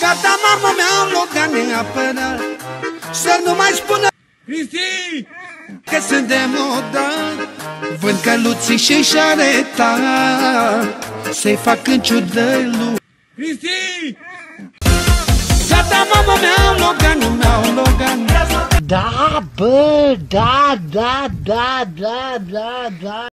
Gata, mamă mea, Logan ne apără. Să nu mai spună Cristi! că sunt de modă. Vând căluții și șareta, să-i fac în ciudă lui Cristi! Gata, mamă mea, Loganul meu, Logan. Da, bă, da, da, da, da, da, da.